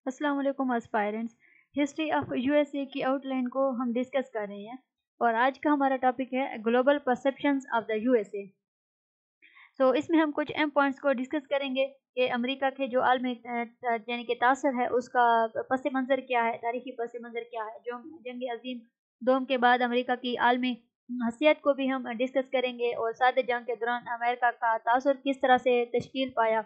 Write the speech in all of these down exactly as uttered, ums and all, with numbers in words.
अस्सलाम वालेकुम aspirants. History of USA की आउटलाइन को हम डिस्कस कर रहे हैं और आज का हमारा टॉपिक है global perceptions of the USA. So इसमें हम कुछ अहम पॉइंट्स को डिस्कस करेंगे कि अमेरिका के जो आलमी यानी कि तासर है उसका पस मंज़र क्या है, तारीखी पस मंज़र क्या है। जो जंग अजीम दोम के बाद अमेरिका की आलमी हैसियत को भी हम डिस्कस करेंगे और साथ जंग के दौरान अमेरिका का तासर किस तरह से तश्कील पाया।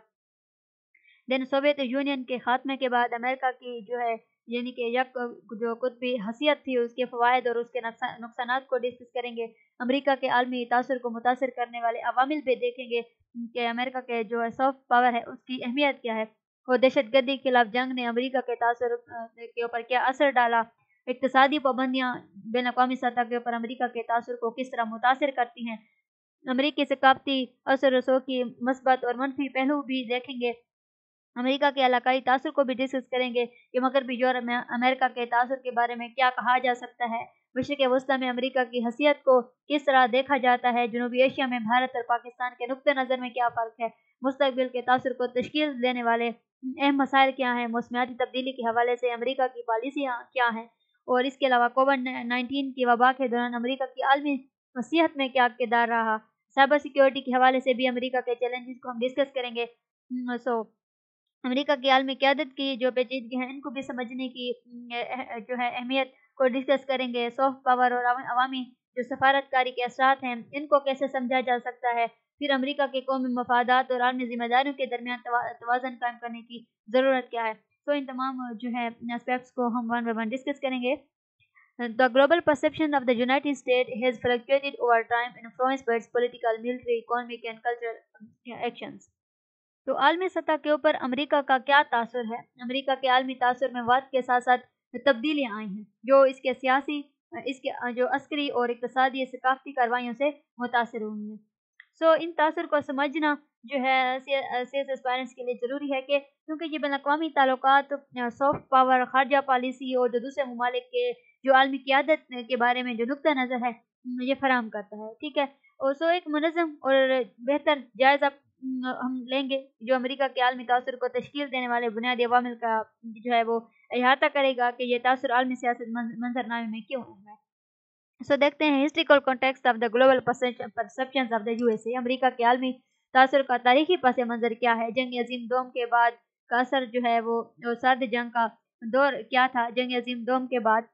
देन सोवियत यूनियन के खात्मे के बाद अमेरिका की जो है यानी कि यक जो कुतबी हसीयत थी उसके फ़वाइद और उसके नुकसानात को डिस्कस करेंगे। अमेरिका के आलमी तासर को मुतासर करने वाले अवामिल भी देखेंगे कि अमेरिका के जो है सॉफ्ट पावर है उसकी अहमियत क्या है और दहशतगर्दी के खिलाफ जंग ने अमेरिका के तासर के ऊपर क्या असर डाला। इक़्तिसादी पाबंदियाँ बैन अक़वामी सतह के ऊपर अमेरिका के तासर को किस तरह मुतासर करती हैं। अमेरिकी सकाफ़ती असर रसूख की मस्बत और मनफी पहलू भी देखेंगे। अमेरिका के इलाकाई तासर को भी डिस्कस करेंगे कि मगरबी यूरोप में अमेरिका के तासर के बारे में क्या कहा जा सकता है। मशरिक़ वस्ती में अमेरिका की हैसियत को किस तरह देखा जाता है। जनूबी एशिया में भारत और पाकिस्तान के नुक्ते नज़र में क्या फ़र्क है। मुस्तक़बिल के तासर को तश्कील देने वाले अहम मसाइल क्या हैं। मौसमियाती तब्दीली के हवाले से अमेरिका की पॉलिसियाँ क्या हैं और इसके अलावा कोविड नाइन्टीन की वबा के दौरान अमेरिका की आलमी हैसियत में क्या किरदार रहा। साइबर सिक्योरिटी के हवाले से भी अमेरिका के चैलेंजेस को हम डिस्कस करेंगे। सो अमेरिका की आलमी क़यादत की जो पेचीदगी हैं इनको भी समझने की जो है अहमियत को डिस्कस करेंगे। सॉफ्ट पावर और अवामी जो सफारतकारी के असरात हैं इनको कैसे समझा जा सकता है। फिर अमेरिका के कौमी मफादात और आलमी ज़िम्मेदारियों के दरमियान तवाज़ुन कायम करने की ज़रूरत क्या है। तो इन तमाम जो है एस्पेक्ट्स को हम वन बाय वन डिस्कस करेंगे। The global perception of the United States has fluctuated over time, influenced by its political, military, economic and cultural actions. तो आलमी सतह के ऊपर अमेरिका का क्या तासर है। अमेरिका के आलमी तासर में वक्त के साथ साथ तब्दीलियाँ आई हैं जो इसके सियासी, इसके जो अस्करी और इक़्तिसादी सकाफ़ती कार्रवाइयों से मुतासर हुई हैं। सो इन तासर को समझना जो है सेल्स एस्पायरेंट्स के लिए ज़रूरी है कि क्योंकि ये बैन-अक़वामी ताल्लुकात, सॉफ्ट पावर, ख़ारजा पॉलिसी और जो दूसरे ममालिक के जो आलमी क़यादत के बारे में जो नुक्ता नज़र है ये फ़राहम करता है। ठीक है। और सो एक मुनज़्ज़म और बेहतर जायज़ा हम लेंगे जो अमेरिका के आलमी तासर को तश्कील देने वाले बुनियादी अवामिल का जो है वो अहाता करेगा कि ये तासर आलमी सियासत मंजरनामे में क्यों अहम है। सो देखते हैं historical context of the global perceptions of the USA. America के आलमी तासर का तारीखी पस मंज़र क्या है। जंग अजीम दोम के बाद का असर जो है वो सर्द जंग का दौर क्या था। जंग अजीम दोम के बाद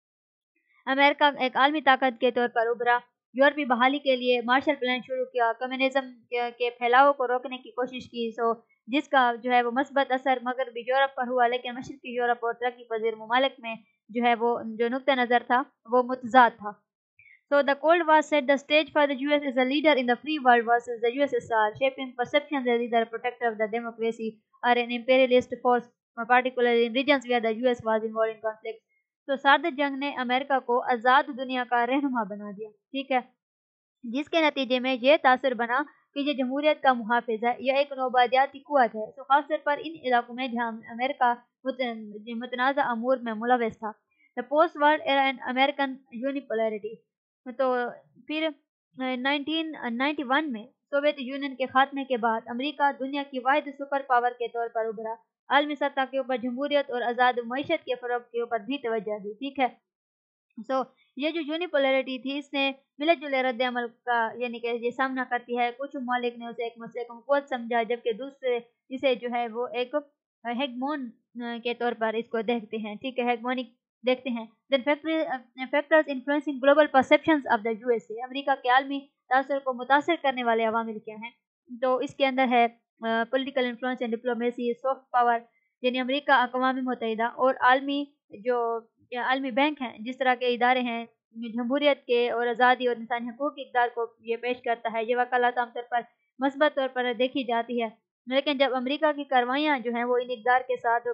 अमेरिका एक आलमी ताकत के तौर पर उभरा। यूरोपी बहाली के लिए मार्शल प्लान शुरू किया। कम्युनिज्म के, के फैलाव को रोकने की कोशिश की। सो जिसका जो है वो मस्बत असर मगरबी यूरोप पर हुआ, लेकिन मशरक़ी यूरोप और तरक्की पज़ीर ममालिक में जो है वो जो नुक्ता नज़र था वो मुतज़ाद था। So the Cold War set the stage for the U S as a leader in the free world versus the U S S R, shaping perceptions as either a protector of the democracy or an imperialist force, particularly in regions where the U S was involved in conflict. तो सार्द जंग ने America को आज़ाद दुनिया का रहनुमा बना दिया। ठीक है, जिसके नतीजे में यह तासर बना कि ये जमहूरियत का मुहाफ़िज़ है, यह एक नौबादियाती क़ुव्वत है। तो ख़ास तौर पर इन इलाकों में जहाँ अमेरिका मुतनाज़ा अमूर में मुलव्वस था। The post world era and American unipolarity. तो फिर नाइनटीन नाइंटी वन में सोवियत यूनियन के खात्मे के बाद अमेरिका दुनिया की वाहिद सुपर पावर के तौर पर उभरा। आलमी सतह के ऊपर जमहूरियत और आज़ाद मईशत के फ़रोग़ के ऊपर भी तवज्जो दी। ठीक है। सो so, ये जो यूनिपोलैरिटी थी इसने मिले-जुले रद्द-ए-अमल का यानी कि ये सामना करती है। कुछ ममालिक ने उसे एक मसले को क़ुव्वत समझा, जबकि दूसरे इसे जो है वो एक हेगमोन के तौर पर इसको देखते हैं। ठीक है, हेगमोनिक देखते हैं। Then factors influencing global perceptions of the USA. America के आलमी तासर को मुतासर करने वाले अवामिल क्या हैं। तो इसके अंदर है political influence and diplomacy, soft power यानी अमेरिका अक़वाम मुत्तहिदा और आलमी जो आलमी बैंक हैं, जिस तरह के इदारे हैं जमहूरियत के और आज़ादी और इंसानी हकूक़ के इक़दार को ये पेश करता है। ये वकालत आम तौर पर मस्बत तौर पर देखी जाती है, लेकिन जब अमेरिका की कार्रवाइयाँ जो हैं वो इन इक़दार के साथ,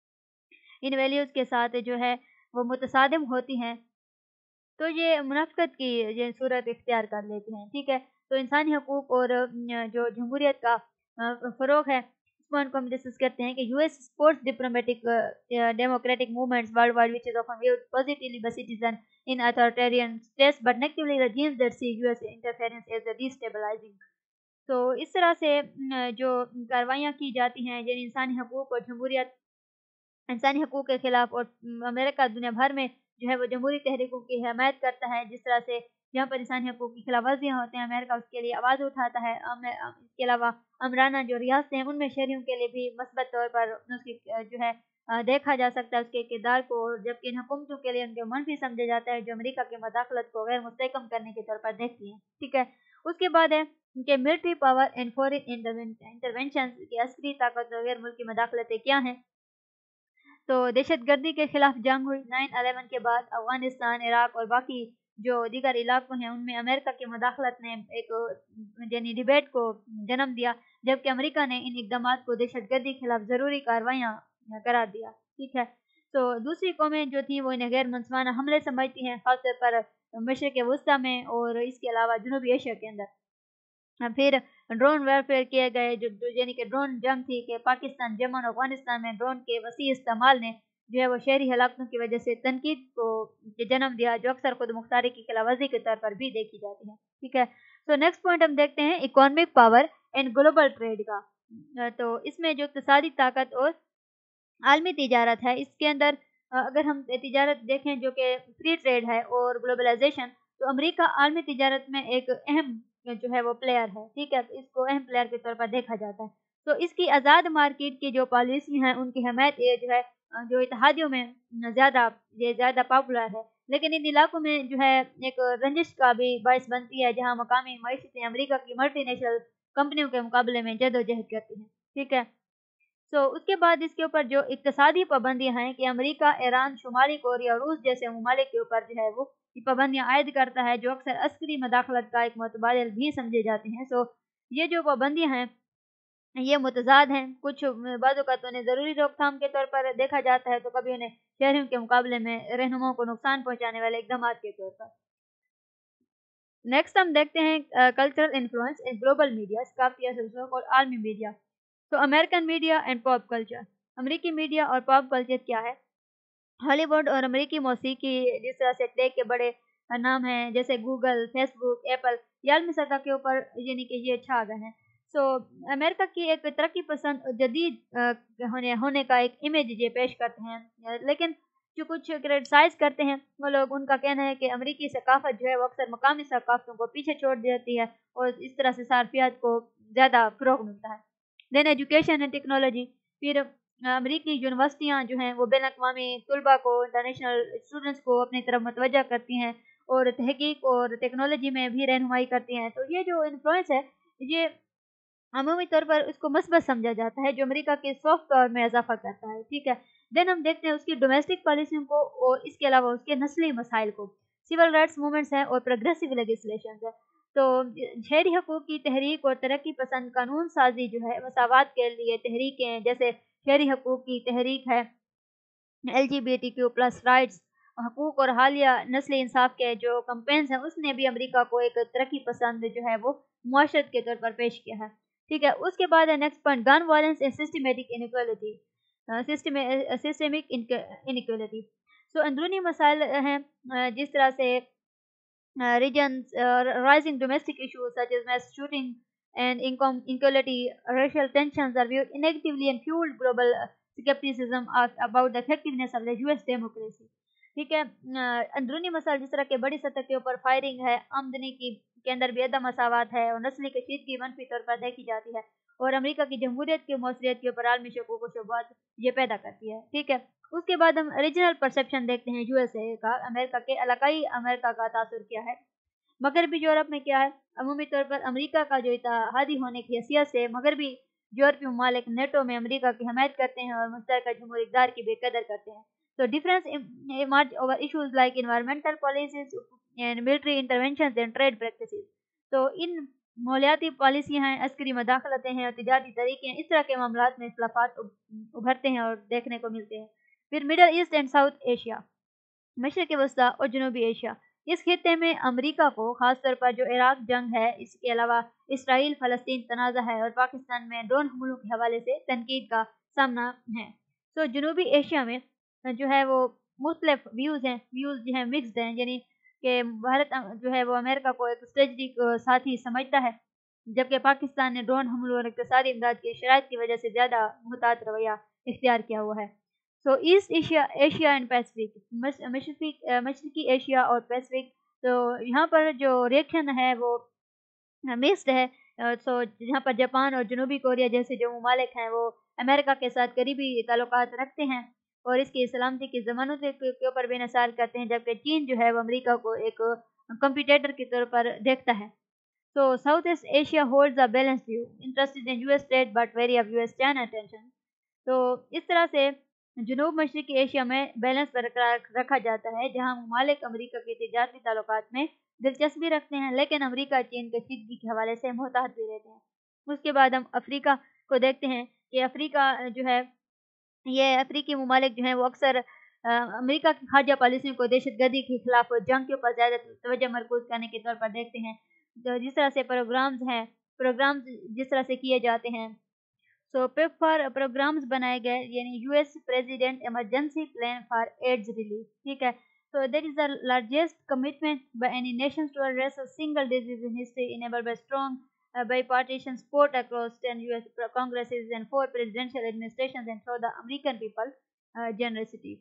इन वैल्यूज़ के साथ जो है वो मुतसादिम होती हैं तो ये मुनाफ़िक़त की ये सूरत इख्तियार कर लेते हैं। ठीक है, तो इंसानी हकूक़ और जो जमहूरियत का फ़रोग़ है इस पॉइंट को हम डिस्कस करते हैं कि US supports diplomatic democratic movements worldwide which is often viewed positively by citizen in authoritarian states but negatively regimes that see US interference as a destabilising. तो इस तरह से जो कार्रवाइयाँ की जाती हैं जिन इंसानी हकूक़ और जमहूरियत इंसानी हकूक़ के ख़िलाफ़, और अमेरिका दुनिया भर में जो है वो जमहूरी तहरीकों की हिमायत करता है। जिस तरह से जहाँ पर इंसानी हकूक़ की खिलाफ वर्जियाँ होते हैं, अमेरिका उसके लिए आवाज़ उठाता है। अम इसके अलावा अमराना जो रियासतें हैं उनमें शहरियों के लिए भी मस्बत तौर पर उसकी जो है अ, देखा जा सकता है उसके किरदार को, जबकि इन हुकूमतों के लिए उनके मनफी समझा जाता है जो अमेरिका की मदाखलत को गैर मुस्तहकम करने के तौर पर देखती हैं। ठीक है, उसके बाद है उनके military power and foreign intervention की अस्करी ताकत और गैर मुल्की मदाखलतें क्या हैं। तो दहशतगर्दी के खिलाफ जंग हुई नाइन अलेवन के बाद। अफ़गानिस्तान, इराक और बाकी जो दीगर इलाकों हैं उनमें अमेरिका की मदाखलत ने एक यानी डिबेट को जन्म दिया, जबकि अमेरिका ने इन इक़दामात को दहशतगर्दी के खिलाफ ज़रूरी कार्रवाइयाँ करार दिया। ठीक है, तो दूसरी कौमें जो थी वो इन्हें गैर मनसवाना हमले समझती हैं, ख़ासतौर पर मशरिक़ वस्ता में और इसके अलावा जनूबी एशिया के अंदर। फिर ड्रोन वारफेयर किए गए, जो यानी कि ड्रोन जंग थी कि पाकिस्तान, यमन और अफ़गानिस्तान में ड्रोन के वसी इस्तेमाल ने जो है वो शहरी हलाकतों की वजह से तनकीद को जन्म दिया, जो अक्सर खुद मुख्तारी की खिलाफवर्जी के तौर पर भी देखी जाती है। ठीक है, तो नेक्स्ट पॉइंट हम देखते हैं economic power and global trade का। तो इसमें जो इक़्तिसादी ताकत और आलमी तिजारत है, इसके अंदर अगर हम तिजारत देखें जो कि फ्री ट्रेड है और ग्लोबलाइजेशन, तो अमेरिका आलमी तिजारत में एक अहम जो है वो प्लेयर है। ठीक है, तो इसको अहम प्लेयर के तौर पर देखा जाता है। तो इसकी आज़ाद मार्केट की जो पॉलिसी हैं उनकी हमायत ये जो है जो इत्तेहादियों में ज़्यादा ये ज़्यादा पॉपुलर है, लेकिन इन इलाकों में जो है एक रंजिश का भी बायस बनती है, जहाँ मकामी मईशतें अमेरिका की मल्टीनेशनल कंपनियों के मुकाबले में जदोजहद करती हैं। ठीक है, तो उसके बाद इसके ऊपर जो इक़्तिसादी पाबंदियाँ हैं कि अमेरिका, ईरान, शुमाली कोरिया और रूस जैसे ममालिक के ऊपर जो है वो ये पाबंदियाँ आयद करता है, जो अक्सर अस्करी मदाखलत का एक मुतबादिल भी समझे जाते हैं। सो ये जो पाबंदियाँ हैं ये मुतज़ाद हैं, कुछ बाज़ औक़ात उन्हें ज़रूरी रोकथाम के तौर पर देखा जाता है, तो कभी उन्हें शहरियों के मुकाबले में रहनुमाओं को नुकसान पहुँचाने वाले इक़दामात के तौर पर। नेक्स्ट हम देखते हैं cultural influence in global media, सकाफ़ती असर और आलमी मीडिया। तो American media and pop culture, अमेरिकी मीडिया और पॉप कल्चर क्या है। हॉलीवुड और अमेरिकी मौसीकी, जिस तरह से टेक के बड़े नाम हैं जैसे गूगल, फेसबुक, एप्पल, ये आलमी सतह के ऊपर यानी कि ये छा गए हैं। सो अमेरिका की एक तरक्की पसंद जदीद होने होने का एक इमेज ये पेश करते हैं, लेकिन जो कुछ क्रिटिसाइज़ करते हैं वो लोग, उनका कहना है कि अमेरिकी सकाफ़त जो है वो अक्सर मकामी सकाफ़तों को पीछे छोड़ देती है और इस तरह से सार्फियात को ज़्यादा फ़रोग़ मिलता है। देन एजुकेशन एंड टेक्नोलॉजी, फिर अमेरिकी यूनिवर्सिटियाँ जो हैं वो बैन-अक़वामी तलबा को, इंटरनेशनल स्टूडेंट्स को अपनी तरफ मुतवज्जा करती हैं और तहक़ीक़ और टेक्नोलॉजी में भी रहनुमाई करती हैं। तो ये जो इन्फ्लुएंस है ये अमूमी तौर पर इसको मस्बत समझा जाता है, जो अमेरिका के सॉफ्ट पावर में इज़ाफ़ा करता है। ठीक है, देन हम देखते हैं उसकी डोमेस्टिक पॉलिसियों को और इसके अलावा उसके नस्ली मसाइल को, सिविल राइट्स मूवमेंट्स हैं और प्रोग्रेसिव लेजिस्लेशंस है। तो शहरी हकूक़ की तहरीक और तरक्की पसंद कानून साज़ी जो है मसावात के लिए तहरीकें हैं, जैसे शहरी हकूक़ की तहरीक है, L G B T Q plus rights, हकूक़ और हालिया नस्ली इंसाफ के जो कैंपेन्स हैं उसने भी अमेरिका को एक तरक्की पसंद जो है वो मुआशरत के तौर पर पेश किया है। ठीक है, उसके बाद है next point gun violence and systematic inequality, systemic inequality. So अंदरूनी मसाइल हैं जिस तरह से reasons, rising domestic issues such as mass shooting and income inequality, racial tensions are viewed negatively and fueled global skepticism about the effectiveness of the U S democracy. ठीक है, अंदरूनी मसाइल जिस तरह के बड़ी सतह के ऊपर फायरिंग है, आमदनी की के अंदर भी अदम मसावात है और नस्ली कशीदगी मनफी तौर पर देखी जाती है और अमेरिका की जमहूरियत की मौसरियत के ऊपर आलमी शकूक व शुबहात ये पैदा करती है। ठीक है, उसके बाद हम रीजनल परसेप्शन देखते हैं यूएसए का, अमेरिका के इलाकाई अमेरिका का तासुर क्या है। मगरबी यूरोप में क्या है, अमूमी तौर पर अमेरिका का जो इत्तेहादी होने की हैसियत से मगरबी यूरोपीय ममालिक नेटो में अमेरिका की हमायत करते हैं और मुश्तरका जमहूरी इक़्तिदार की बेकदर करते हैं। So difference emerge over issues like environmental policies and military interventions and trade practices. तो इन मौलियाती पॉलिसियाँ हैं, अस्करी मदाखलतें हैं और तिजारती तरीके हैं, इस तरह के मामलात में इख्तिलाफ़ात उभरते हैं और देखने को मिलते हैं। फिर Middle East and South Asia, मशरिक़ वस्ता और जनूबी एशिया, इस खित्ते में अमेरिका को ख़ास तौर पर जो इराक जंग है, इसके अलावा इसराइल फ़लस्तीन तनाज़ा है और पाकिस्तान में ड्रोन हमलों के हवाले से तनकीद का सामना है। तो जनूबी एशिया में जो है वो मुख्तलिफ व्यूज़ हैं, व्यूज़ जो हैं मिक्स्ड हैं, यानी कि भारत जो है वो अमेरिका को एक स्ट्रेटजिक साथी समझता है, जबकि पाकिस्तान ने ड्रोन हमलों और इक़्तिसादी इमदाद की शराइत की वजह से ज़्यादा मुहतात रवैया इख्तियार किया हुआ है। So East Asia Asia and Pacific, मशरकी मशरकी एशिया और पैसिफिक, तो यहाँ पर जो रिएक्शन है वो मिक्स्ड है। सो यहाँ पर जापान और जनूबी कोरिया जैसे जो ममालिक हैं वो अमेरिका के साथ करीबी ताल्लुकात रखते हैं और इसकी सलामती की ज़मानत के ऊपर भी इंसार करते हैं, जबकि चीन जो है वो अमेरिका को एक कंपटीटर के तौर पर देखता है। So South East Asia holds a balance view, interested in US trade but wary of US China tension. तो इस तरह से जनूब मशरकी एशिया में बैलेंस बरकरार रखा जाता है, जहाँ ममालिक अमेरिका के तिजारती ताल्लुकात में दिलचस्पी रखते हैं, लेकिन अमेरिका चीन के कशीदगी के हवाले से मोहतात भी रहते हैं। उसके बाद हम अफ्रीका को देखते हैं कि अफ्रीका जो है, ये अफ्रीकी ममालिक जो हैं वो अक्सर अमेरिका की खारजा पॉलिसियों को दहशतगर्दी के खिलाफ जंग के ऊपर ज़्यादा तवज्जो मरकूज़ करने के तौर पर देखते हैं। तो जिस तरह से प्रोग्राम्स हैं प्रोग्राम्स जिस तरह से किए जाते हैं, सो पेपफार प्रोग्राम्स बनाए गए, यानी US President Emergency Plan for AIDS Relief, ठीक है। So that is the largest commitment by any nation to address a single disease in history, enabled by strong uh, bipartisan support across ten U S Congresses and four presidential administrations and through the American people uh, generosity.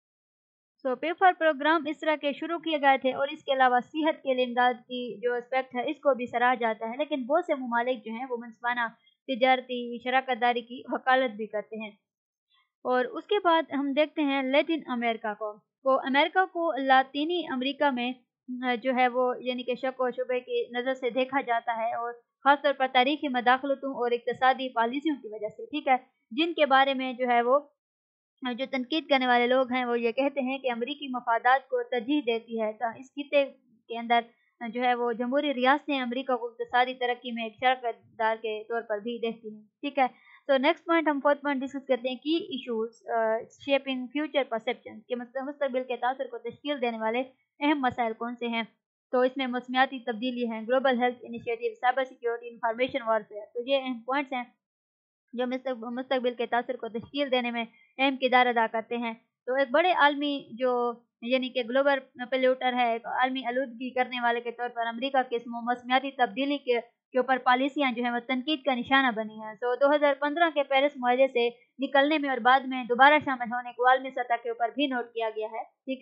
So PEPFAR programme इस तरह के शुरू किए गए थे और इसके अलावा सेहत के लिए इमदाद की जो एस्पेक्ट है इसको भी सराहा जाता है, लेकिन बहुत से ममालिक जो हैं वो मनसबाना तिजारती शराकत दारी की वकालत भी करते हैं। और उसके बाद हम देखते हैं लैटिन अमेरिका को को अमेरिका को लातीनी अमेरिका में जो है वो यानी कि शक व शुबे की नज़र से देखा जाता है, और ख़ासतौर पर तारीख़ी मदाखलतों और इक़्तिसादी पॉलिसियों की वजह से, ठीक है, जिनके बारे में जो है वो जो तनकीद करने वाले लोग हैं वो ये कहते हैं कि अमरीकी मफादात को तरजीह देती है। तो इस खिते के अंदर जो है वो जमहूरी रियासतें अमरीका को इक़्तिसादी तरक्की में एक शराकतदार के तौर पर भी देखती हैं, ठीक है। तो नेक्स्ट पॉइंट हम फोर्थ पॉइंट डिस्कस करते हैं की इशूज़ शेपिंग फ्यूचर परसेप्शन, के मुस्तक़बिल के तासर को तश्कील देने वाले अहम मसाइल कौन से हैं। तो इसमें मौसमियाती तब्दीली हैं, global health initiative, cyber security, information warfare. तो ये अहम पॉइंट्स हैं जो मुस्तक़बिल के तासर को तश्कील देने में अहम किरदार अदा करते हैं। तो एक बड़े आलमी जो यानी कि ग्लोबल पोल्यूटर है, एक आलमी आलूदगी करने वाले के तौर पर अमेरिका के इस मौसमियाती तब्दीली के के ऊपर पॉलिसियाँ जो हैं वो तनकीद का निशाना बनी हैं। तो दो हज़ार पंद्रह के पेरिस मुआहदे से निकलने में और बाद में दोबारा शामिल होने को आलमी सतह के ऊपर भी नोट किया गया है, ठीक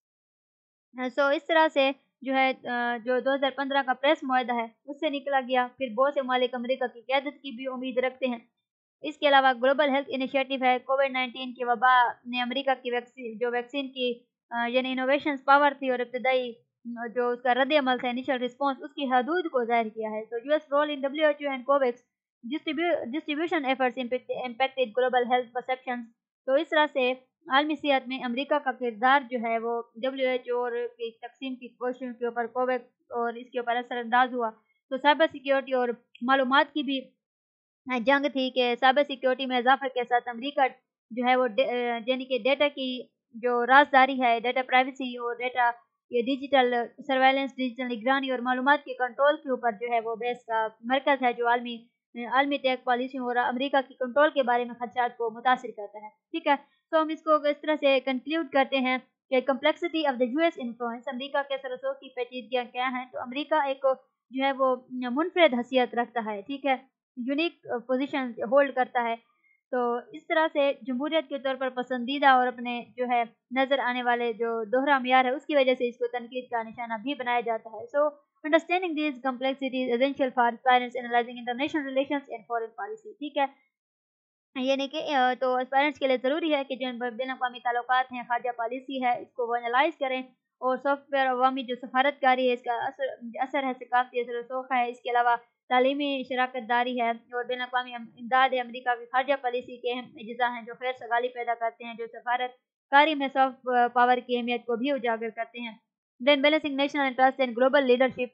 है। सो इस तरह से जो है जो दो हज़ार पंद्रह का पेरिस मुआहदा है उससे निकला गया। फिर बहुत से ममालिक अमेरिका की क़यादत की भी उम्मीद रखते हैं। इसके अलावा ग्लोबल हेल्थ इनिशिएटिव है, कोविड नाइन्टीन की वबा ने अमेरिका की वैक्सीन जो वैक्सीन की यानी इनोवेशंस पावर थी और इब्तदाई जो उसका रद्द अमल था, इनिशियल रिस्पांस, उसकी हदूद को ज़ाहिर किया है। तो US role in W H O and COVAX distribution efforts impacted global health perceptions. तो इस तरह से आलमी सेहत में अमेरिका का किरदार जो है वो डब्ल्यू एच ओ की तकसीम की कोशिशों के ऊपर कोवैक्स और इसके ऊपर असरअंदाज हुआ। तो साइबर सिक्योरिटी और मालूमात की भी जंग थी कि साइबर सिक्योरिटी में इजाफे के साथ अमेरिका जो है वो यानी कि डेटा की जो राजदारी है, डेटा प्राइवेसी और डेटा ये डिजिटल सर्वेलेंस, डिजिटल निगरानी और मालूमात के कंट्रोल के ऊपर जो है वो बेस का मरकज़ है, जो आलमी आलमी टेक पॉलिसियों और अमेरिका की कंट्रोल के बारे में खदशात को मुतासिर करता है, ठीक है। तो हम इसको इस तरह से कंक्लूड करते हैं कि complexity of the US influence, America के सरसों की पेचीदगियाँ क्या हैं। तो अमेरिका एक जो है वो मुनफरद हैसियत रखता है, ठीक है, यूनिक पोजीशन होल्ड करता है। तो इस तरह से जमहूरियत के तौर पर पसंदीदा और अपने जो है नज़र आने वाले जो दोहरा मियार है उसकी वजह से इसको तनकीद का निशाना भी बनाया जाता है। So understanding this complexities essential for aspirants analysing international relations and foreign policy, ठीक है। यानी कि तो एस्पायरेंट्स के लिए ज़रूरी है कि जो बैनुल-अक़वामी ताल्लुकात हैं, खारजा पॉलिसी है, इसको वो एनालाइज करें और सॉफ्टवेयर अवामी जो सफारतकारी है इसका असर असर है, सकाफ़ती असर रसूख है। इसके अलावा तालीमी शराकत दारी है और बैनुल-अक़वामी इमदाद है, अमेरिका की खारजा पॉलिसी के अहम अज्ज़ा हैं जो खैर सगाली पैदा करते हैं, जो सफारतकारी में सॉफ्ट पावर की अहमियत को भी उजागर करते हैं। Then balancing national interest and global leadership.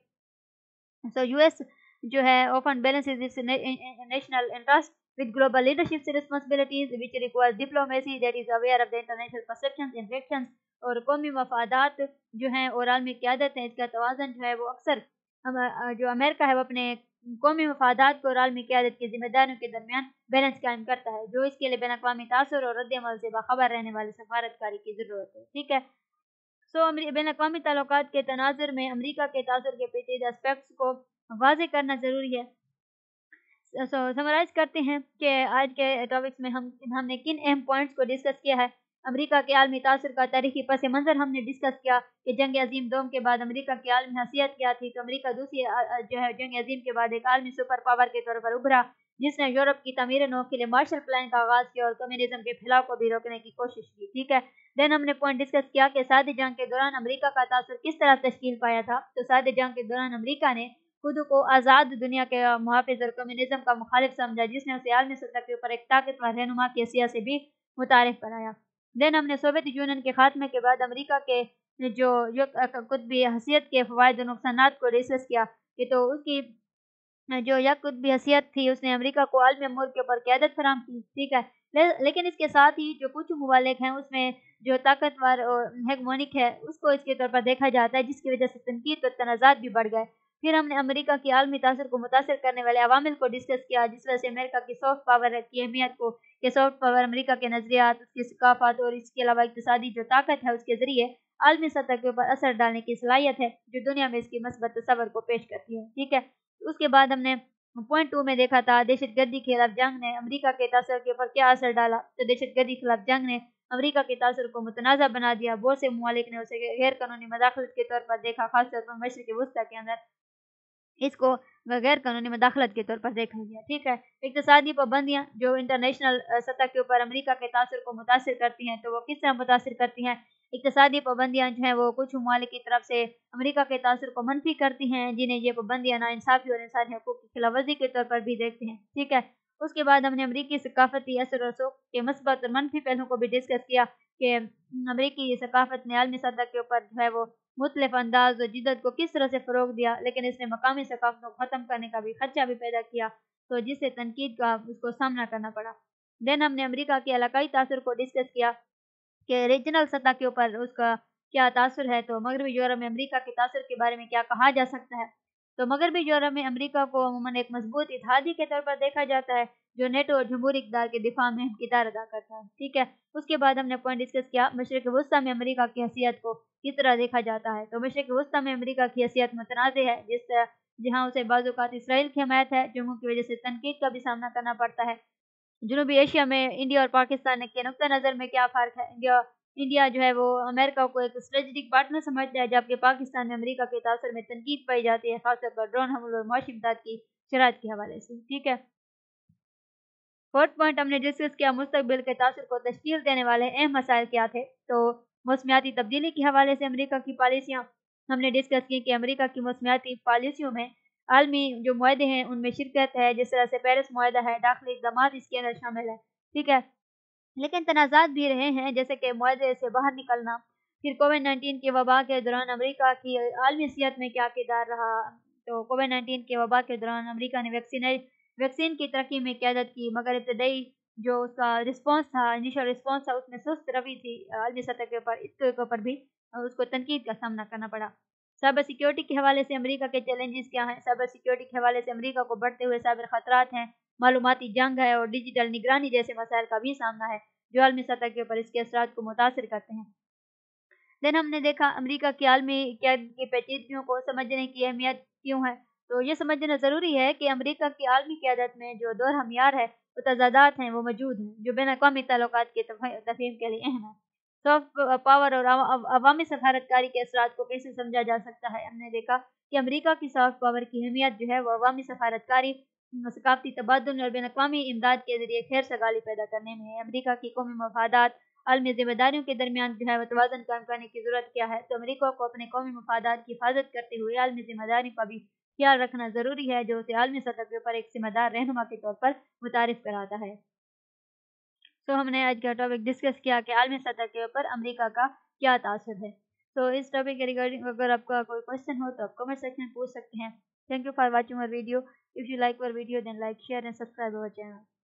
So US जो है often balances its national interest with global leadership responsibilities which requires diplomacy that is aware of the international perceptions and reactions। और कौमी मफादात जो हैं और आलमी क़यादत है, इसका तवाज़न जो है वो अक्सर जो अमेरिका है वो अपने कौमी मफादात को और आलमी क़यादत की जिम्मेदारियों के दरमियान बैलेंस कायम करता है, जो इसके लिए बैनुल-अक़वामी तासुर और रद्द-ए-अमल से बाखबर रहने वाले सफारतकारी की ज़रूरत है, ठीक है। सो बैनुल-अक़वामी ताल्लुकात के तनाज़ुर में अमेरिका के तासुर के पेचीदा एस्पेक्ट्स को वाज़ेह करना ज़रूरी है। सो समराइज़ करते हैं कि आज के टॉपिक्स में हम हमने किन अहम पॉइंट्स को डिस्कस किया है। अमेरिका के आलमी तासुर का तारीखी पस मंज़र हमने डिस्कस किया कि जंग अजीम दोम के बाद अमेरिका की आलमी हैसियत क्या थी। तो अमेरिका दूसरी जो है जंग अजीम के बाद एक आलमी सुपर पावर के तौर पर उभरा, जिसने यूरोप की तमीर नौ के लिए मार्शल प्लान का आगाज़ किया और कम्युनिज्म के फैलाव को भी रोकने की कोशिश की। ठीक है, देन हमने पॉइंट डिस्कस किया कि सादी जंग के दौरान अमेरिका का तासुर किस तरह तश्कील पाया था। तो सादी जंग के दौरान अमेरिका ने खुद को आज़ाद दुनिया के मुहाफिज और कम्युनिज्म का मुखालिफ समझा, जिसने उसे आलमी सतह के ऊपर एक ताकतवर रहनुमा की हैसियत से भी मुतारिफ कराया। देन हमने सोवियत यूनियन के खात्मे के बाद अमेरिका के जो कुतबी हैसियत के फ़वाइद और नुकसानात को डिस्कस किया कि तो उसकी जो यक कुतबी हैसियत थी उसने अमेरिका को आलमी अमूर के ऊपर क़यादत फराहम की। ठीक है, ले, लेकिन इसके साथ ही जो कुछ ममालिक हैं उसमें जो ताकतवर और हेगमोनिक है उसको इसके तौर पर देखा जाता है, जिसकी वजह से तनकीद और तनाज़ात भी बढ़ गए। फिर हमने अमेरिका की आलमी तासर को मुतासर करने वाले अवामिल को डिस्कस किया, जिस वजह से अमेरिका की सॉफ्ट पावर की अहमियत को कि सॉफ्ट पावर अमेरिका के नज़रियात, उसकी सकाफत और इसके अलावा इक़्तिसादी जो ताकत है उसके ज़रिए आलमी सतह के ऊपर असर डालने की सलाहियत है, जो दुनिया में इसकी मस्बत तस्वर को पेश करती है। ठीक है, उसके बाद हमने पॉइंट टू में देखा था दहशत गर्दी के खिलाफ जंग ने अमेरिका के तासर के ऊपर क्या असर डाला। तो दहशत गर्दी के खिलाफ जंग ने अमेरिका के तासर को मुतनाज़ा बना दिया। बहुत से ममालिक ने उसे गैर कानूनी मदाखलत के तौर पर देखा, खासतौर पर मशरिक़ वस्ता के अंदर इसको गैर कानूनी मदाखलत के तौर पर देखा गया। ठीक है, इक़्तिसादी पाबंदियाँ जो इंटरनेशनल सतह के ऊपर अमेरिका के तासर को मुतासिर करती हैं, तो वो किस तरह मुतासिर करती हैं। इक़्तिसादी पाबंदियाँ जो हैं वो कुछ ममालिक की तरफ से अमेरिका के तासर को मनफी करती हैं, जिन्हें ये पाबंदियाँ नाइंसाफ़ी और इंसानी हकूक़ की खिलाफवर्जी के तौर पर भी देखते हैं। ठीक है, उसके बाद हमने अमेरिकी सकाफ़ती असर और रसूख के मस्बत और मनफी पहलुओं को भी डिस्कस किया कि अमेरिकी सकाफ़त ने आलमी सतह के ऊपर जो है वो मुख्तलिफ अंदाज और जिद्दत को किस तरह से फ़रोग़ दिया, लेकिन इसने मकामी सकाफ़तों को ख़त्म करने का भी खदशा भी पैदा किया, तो जिससे तनकीद का उसको सामना करना पड़ा। देन हमने अमेरिका के इलाकाई तासर को डिस्कस किया कि रीजनल सतह के ऊपर उसका क्या तासुर है। तो मगरबी यूरोप में अमेरिका के तासुर के बारे में क्या कहा जा सकता है। तो मगरबी यूरोप में अमेरिका को अमूमन एक मजबूत इत्तेहादी के तौर पर देखा जाता है, जो नेटो और जमहूरी इक़्तिदार के दिफा में किरदार अदा करता है। ठीक है, उसके बाद हमने पॉइंट डिस्कस किया मशरिक़ वस्ता में अमेरिका की हैसियत को किस तरह देखा जाता है। तो मशरिक़ वस्ता में अमेरिका की हैसियत मुतनाज़ है, जिस तरह जहाँ उसे बाज़-औक़ात इसराइल की हमायत है, जंगों की वजह से तनकीद का भी सामना करना पड़ता है। जनूबी एशिया में इंडिया और पाकिस्तान के नुक्ता नज़र में क्या फ़र्क है। इंडिया इंडिया जो है वो अमेरिका को एक स्ट्रेटेजिक पार्टनर समझता है, जबकि पाकिस्तान में अमेरिका के तासर में तनकीद पाई जाती है, खासतौर पर ड्रोन हमलों और मुआशी इमदाद की शराइत के हवाले से। ठीक है, फोर्थ पॉइंट हमने डिस्कस किया मुस्तकबिल के तासुर को तश्कील देने वाले अहम मसाइल क्या थे। तो मौसमियाती तब्दीली के हवाले से अमेरिका की पॉलिसियाँ हमने डिस्कस की कि अमेरिका की मौसमियाती पॉलिसियों में आलमी जो मुआहदे हैं उनमें शिरकत है, जिस तरह से पेरिस मुआहदा है, दाखिली इक़दामात इसके अंदर शामिल है। ठीक है, लेकिन तनाज़ात भी रहे हैं, जैसे कि मुआहदे से बाहर निकलना। फिर कोविड नाइन्टीन के वबा के दौरान अमेरिका की आलमी सियासत में क्या किरदार रहा। तो कोविड नाइन्टीन के वबा के दौरान अमेरिका ने वैक्सीन वैक्सीन की तरक्की में क़यादत की, मगर इब्तदाई जो उसका रिस्पॉन्स था, इनिशियल रिस्पॉन्स था, उसमें सुस्त रवि थी आलमी सतह के ऊपर, इसके ऊपर भी उसको तनकीद का सामना करना पड़ा। साइबर सिक्योरिटी के हवाले से अमेरिका के चैलेंजेस क्या हैं। साइबर सिक्योरिटी के हवाले से अमेरिका को बढ़ते हुए साइबर ख़तरात हैं, मालूमाती जंग है और डिजिटल निगरानी जैसे मसाइल का भी सामना है, जो आलमी सतह के ऊपर इसके असरात को मुतासिर करते हैं। देन हमने देखा अमेरिका की आलमी क़यादत की पेचीदगियों को समझने की अहमियत क्यों है। तो ये समझना ज़रूरी है कि अमेरिका की आलमी क़यादत में जो दौर हमियार है, वो तज़ादात हैं, वो मौजूद हैं, जो बैन-अक़वामी ताल्लुकात के तफ़हीम के लिए अहम है। सॉफ्ट पावर और अवामी सफ़ारतकारी के असरात को कैसे समझा जा सकता है। हमने देखा कि अमेरिका की सॉफ्ट पावर की अहमियत जो है वो अवामी सफ़ारतकारी, सकाफ़ती तबादुल और बैन-अक़वामी इमदाद के ज़रिए खैर सगाली पैदा करने में है। अमेरिका की कौमी मफादात आलमी ज़िम्मेदारियों के दरमियान जो है वो तवाज़ुन कायम करने की ज़रूरत क्या है। तो अमेरिका को अपने कौमी मफादात की हिफाजत करते हुए आलमी ज़िम्मेदारियों का भी ख्याल रखना ज़रूरी है, जो उसे आलमी सतह के ऊपर एक ज़िम्मेदार रहनुमा के तौर पर मुतारिफ कराता है। तो हमने आज का टॉपिक डिस्कस किया कि आलमी सतह के ऊपर अमेरिका का क्या तासुर है। तो इस टॉपिक के रिगार्डिंग अगर आपका कोई क्वेश्चन हो तो आप कमेंट सेक्शन में पूछ सकते हैं। Thank you for watching our video. If you like our video then like share and subscribe our channel.